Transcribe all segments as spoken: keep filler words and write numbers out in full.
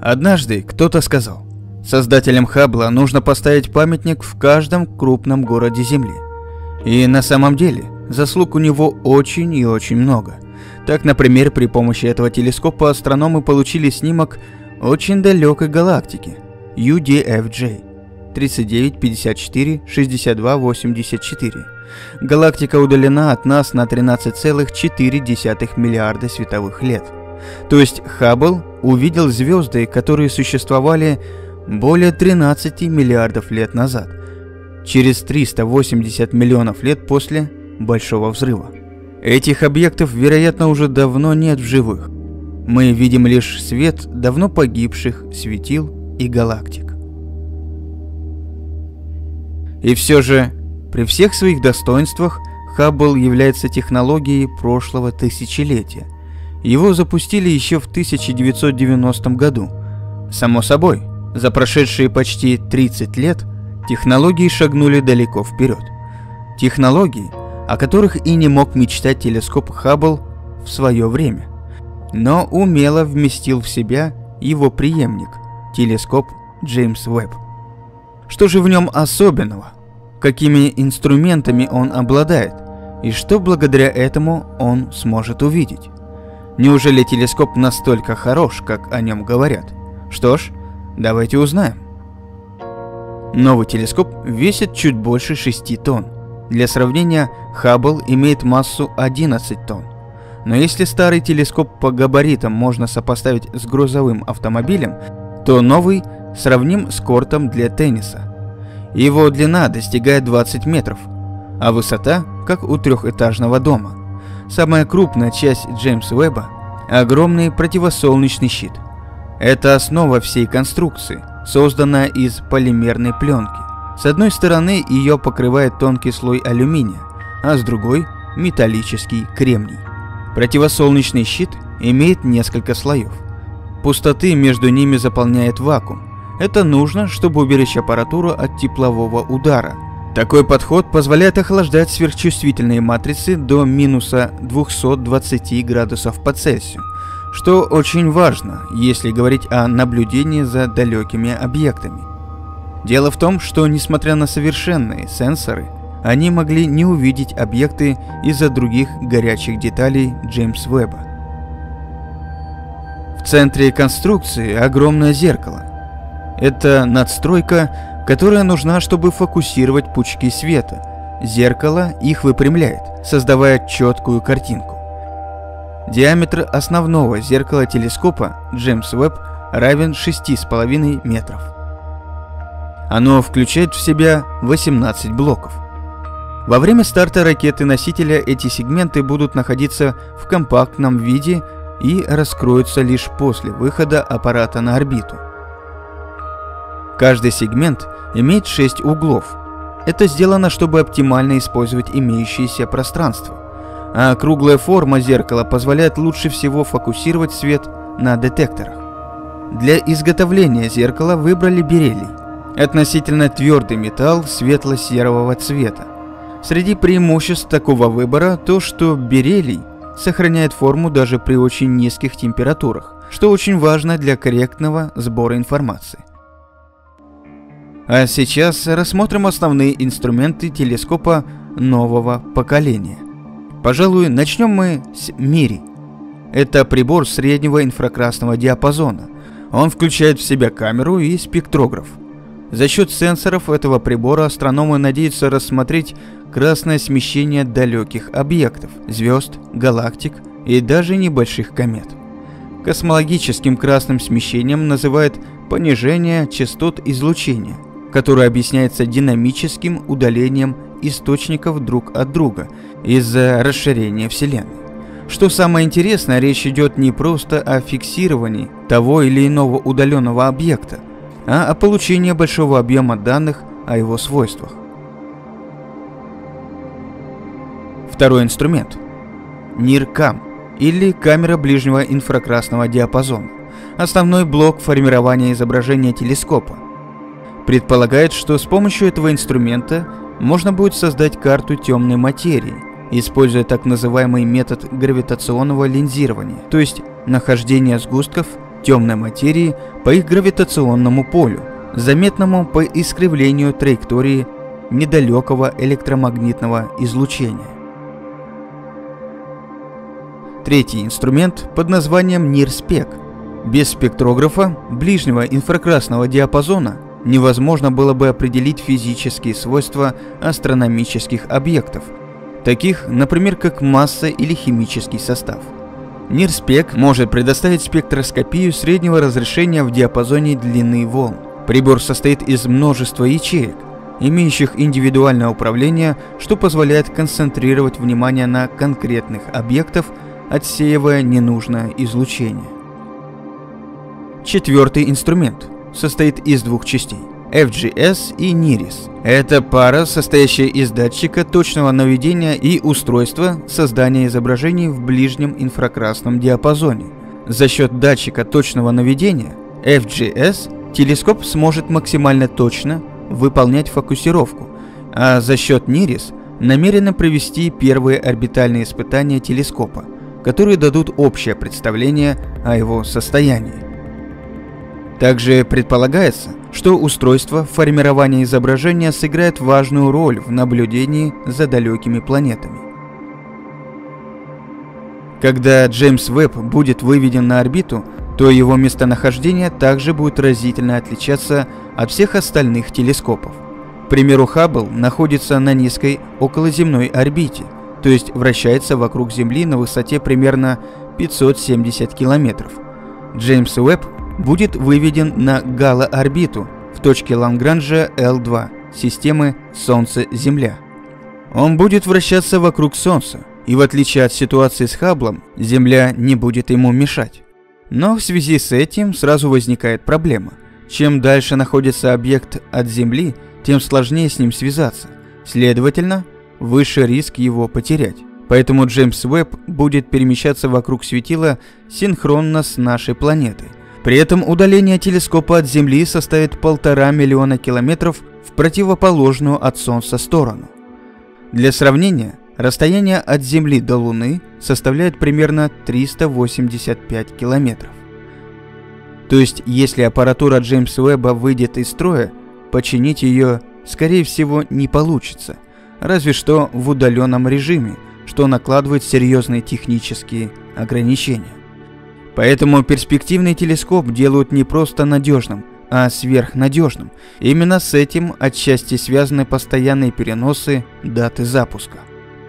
Однажды кто-то сказал: создателям Хаббла нужно поставить памятник в каждом крупном городе Земли. И на самом деле заслуг у него очень и очень много. Так, например, при помощи этого телескопа астрономы получили снимок очень далекой галактики ю ди эф джей тридцать девять пятьдесят четыре шестьдесят два восемьдесят четыре. Галактика удалена от нас на тринадцать целых четыре десятых миллиарда световых лет. То есть Хаббл увидел звезды, которые существовали более тринадцати миллиардов лет назад, через триста восемьдесят миллионов лет после Большого взрыва. Этих объектов, вероятно, уже давно нет в живых. Мы видим лишь свет давно погибших светил и галактик. И все же, при всех своих достоинствах, Хаббл является технологией прошлого тысячелетия. Его запустили еще в тысяча девятьсот девяностом году. Само собой, за прошедшие почти тридцать лет технологии шагнули далеко вперед. Технологии, о которых и не мог мечтать телескоп Хаббл в свое время, но умело вместил в себя его преемник, телескоп Джеймс Уэбб. Что же в нем особенного? Какими инструментами он обладает? И что благодаря этому он сможет увидеть? Неужели телескоп настолько хорош, как о нем говорят? Что ж, давайте узнаем. Новый телескоп весит чуть больше шести тонн. Для сравнения, Хаббл имеет массу одиннадцать тонн. Но если старый телескоп по габаритам можно сопоставить с грузовым автомобилем, то новый сравним с кортом для тенниса. Его длина достигает двадцати метров, а высота как у трехэтажного дома. Самая крупная часть Джеймса Уэбба – огромный противосолнечный щит. Это основа всей конструкции, созданная из полимерной пленки. С одной стороны ее покрывает тонкий слой алюминия, а с другой – металлический кремний. Противосолнечный щит имеет несколько слоев. Пустоты между ними заполняет вакуум. Это нужно, чтобы уберечь аппаратуру от теплового удара. Такой подход позволяет охлаждать сверхчувствительные матрицы до минуса двухсот двадцати градусов по Цельсию, что очень важно, если говорить о наблюдении за далекими объектами. Дело в том, что несмотря на совершенные сенсоры, они могли не увидеть объекты из-за других горячих деталей Джеймса Уэбба. В центре конструкции огромное зеркало. Это надстройка, которая нужна, чтобы фокусировать пучки света. Зеркало их выпрямляет, создавая четкую картинку. Диаметр основного зеркала телескопа Джеймс Уэбб равен шести с половиной метров. Оно включает в себя восемнадцать блоков. Во время старта ракеты-носителя эти сегменты будут находиться в компактном виде и раскроются лишь после выхода аппарата на орбиту. Каждый сегмент имеет шесть углов. Это сделано, чтобы оптимально использовать имеющееся пространство. А круглая форма зеркала позволяет лучше всего фокусировать свет на детекторах. Для изготовления зеркала выбрали бериллий. Относительно твердый металл светло-серого цвета. Среди преимуществ такого выбора то, что бериллий сохраняет форму даже при очень низких температурах, что очень важно для корректного сбора информации. А сейчас рассмотрим основные инструменты телескопа нового поколения. Пожалуй, начнем мы с МИРИ. Это прибор среднего инфракрасного диапазона. Он включает в себя камеру и спектрограф. За счет сенсоров этого прибора астрономы надеются рассмотреть красное смещение далеких объектов, звезд, галактик и даже небольших комет. Космологическим красным смещением называют понижение частот излучения, которое объясняется динамическим удалением источников друг от друга из-за расширения Вселенной. Что самое интересное, речь идет не просто о фиксировании того или иного удаленного объекта, а о получении большого объема данных о его свойствах. Второй инструмент – ниркам, или камера ближнего инфракрасного диапазона, основной блок формирования изображения телескопа. Предполагает, что с помощью этого инструмента можно будет создать карту темной материи, используя так называемый метод гравитационного линзирования, то есть нахождение сгустков темной материи по их гравитационному полю, заметному по искривлению траектории недалекого электромагнитного излучения. Третий инструмент под названием НИРСПЕК. Без спектрографа ближнего инфракрасного диапазона невозможно было бы определить физические свойства астрономических объектов, таких, например, как масса или химический состав. НИРСПЕК может предоставить спектроскопию среднего разрешения в диапазоне длины волн. Прибор состоит из множества ячеек, имеющих индивидуальное управление, что позволяет концентрировать внимание на конкретных объектах, отсеивая ненужное излучение. Четвертый инструмент состоит из двух частей – эф джи эс и нирис. Это пара, состоящая из датчика точного наведения и устройства создания изображений в ближнем инфракрасном диапазоне. За счет датчика точного наведения эф джи эс телескоп сможет максимально точно выполнять фокусировку, а за счет нирис намерено провести первые орбитальные испытания телескопа, которые дадут общее представление о его состоянии. Также предполагается, что устройство формирования изображения сыграет важную роль в наблюдении за далекими планетами. Когда Джеймс Уэбб будет выведен на орбиту, то его местонахождение также будет разительно отличаться от всех остальных телескопов. К примеру, Хаббл находится на низкой околоземной орбите, то есть вращается вокруг Земли на высоте примерно пятьсот семьдесят километров. Джеймс Уэбб будет выведен на галоорбиту в точке Лагранжа эл два системы Солнце-Земля. Он будет вращаться вокруг Солнца, и в отличие от ситуации с Хабблом, Земля не будет ему мешать. Но в связи с этим сразу возникает проблема. Чем дальше находится объект от Земли, тем сложнее с ним связаться. Следовательно, выше риск его потерять. Поэтому Джеймс Уэбб будет перемещаться вокруг светила синхронно с нашей планетой. При этом удаление телескопа от Земли составит полтора миллиона километров в противоположную от Солнца сторону. Для сравнения, расстояние от Земли до Луны составляет примерно триста восемьдесят пять километров. То есть, если аппаратура Джеймса Уэбба выйдет из строя, починить ее, скорее всего, не получится, разве что в удаленном режиме, что накладывает серьезные технические ограничения. Поэтому перспективный телескоп делают не просто надежным, а сверхнадежным. Именно с этим отчасти связаны постоянные переносы даты запуска.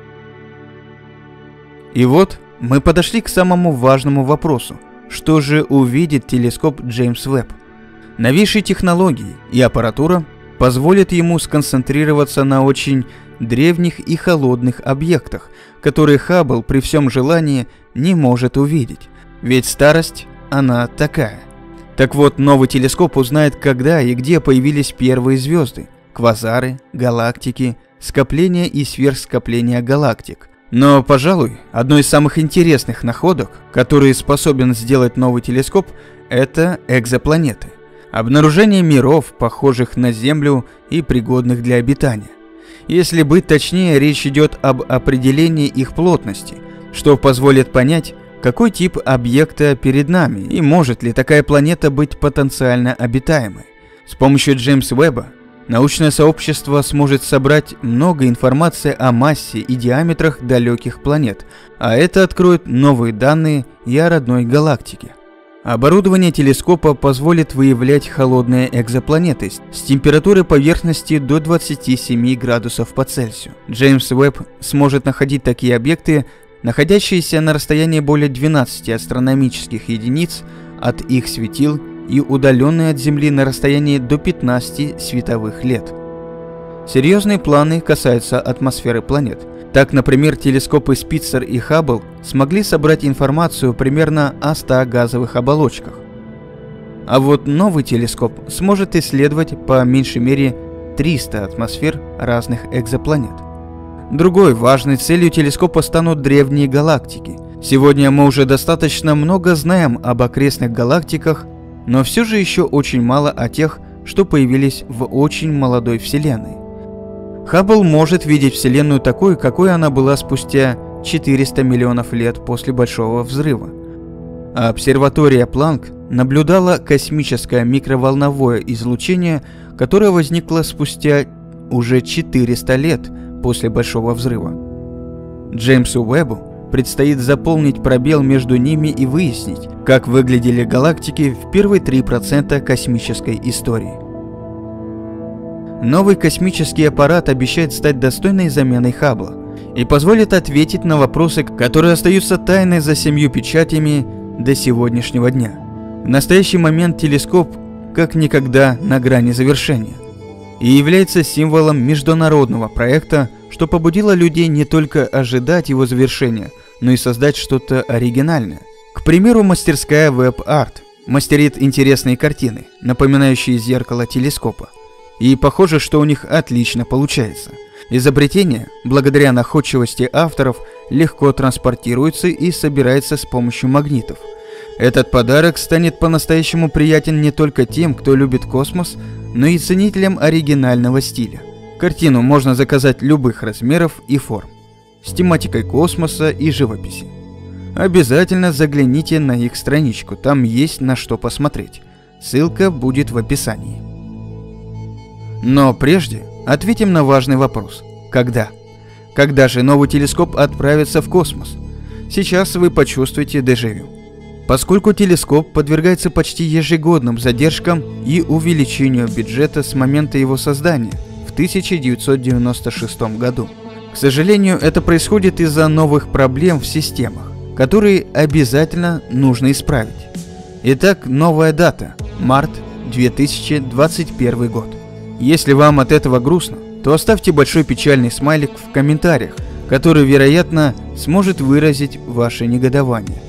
И вот мы подошли к самому важному вопросу. Что же увидит телескоп Джеймс Уэбб? Новейшие технологии и аппаратура позволят ему сконцентрироваться на очень древних и холодных объектах, которые Хаббл при всем желании не может увидеть. Ведь старость, она такая. Так вот, новый телескоп узнает, когда и где появились первые звезды, квазары, галактики, скопления и сверхскопления галактик. Но, пожалуй, одной из самых интересных находок, которые способен сделать новый телескоп, это экзопланеты. Обнаружение миров, похожих на Землю и пригодных для обитания. Если быть точнее, речь идет об определении их плотности, что позволит понять, какой тип объекта перед нами и может ли такая планета быть потенциально обитаемой. С помощью Джеймса Уэбба научное сообщество сможет собрать много информации о массе и диаметрах далеких планет, а это откроет новые данные и о родной галактике. Оборудование телескопа позволит выявлять холодные экзопланеты с температурой поверхности до двадцати семи градусов по Цельсию. Джеймс Уэбб сможет находить такие объекты, находящиеся на расстоянии более двенадцати астрономических единиц от их светил и удаленные от Земли на расстоянии до пятнадцати световых лет. Серьезные планы касаются атмосферы планет. Так, например, телескопы Спитцер и Хаббл смогли собрать информацию примерно о ста газовых оболочках. А вот новый телескоп сможет исследовать по меньшей мере триста атмосфер разных экзопланет. Другой важной целью телескопа станут древние галактики. Сегодня мы уже достаточно много знаем об окрестных галактиках, но все же еще очень мало о тех, что появились в очень молодой Вселенной. Хаббл может видеть Вселенную такой, какой она была спустя четыреста миллионов лет после Большого взрыва. А обсерватория Планк наблюдала космическое микроволновое излучение, которое возникло спустя уже четыреста лет после Большого взрыва. Джеймсу Уэббу предстоит заполнить пробел между ними и выяснить, как выглядели галактики в первые три процента космической истории. Новый космический аппарат обещает стать достойной заменой Хаббла и позволит ответить на вопросы, которые остаются тайной за семью печатями до сегодняшнего дня. В настоящий момент телескоп как никогда на грани завершения и является символом международного проекта, что побудило людей не только ожидать его завершения, но и создать что-то оригинальное. К примеру, мастерская Web Art мастерит интересные картины, напоминающие зеркало телескопа. И похоже, что у них отлично получается. Изобретение, благодаря находчивости авторов, легко транспортируется и собирается с помощью магнитов. Этот подарок станет по-настоящему приятен не только тем, кто любит космос, но и ценителям оригинального стиля. Картину можно заказать любых размеров и форм, с тематикой космоса и живописи. Обязательно загляните на их страничку, там есть на что посмотреть. Ссылка будет в описании. Но прежде ответим на важный вопрос. Когда? Когда же новый телескоп отправится в космос? Сейчас вы почувствуете дежавю. Поскольку телескоп подвергается почти ежегодным задержкам и увеличению бюджета с момента его создания в тысяча девятьсот девяносто шестом году. К сожалению, это происходит из-за новых проблем в системах, которые обязательно нужно исправить. Итак, новая дата – март две тысячи двадцать первый год. Если вам от этого грустно, то оставьте большой печальный смайлик в комментариях, который, вероятно, сможет выразить ваше негодование.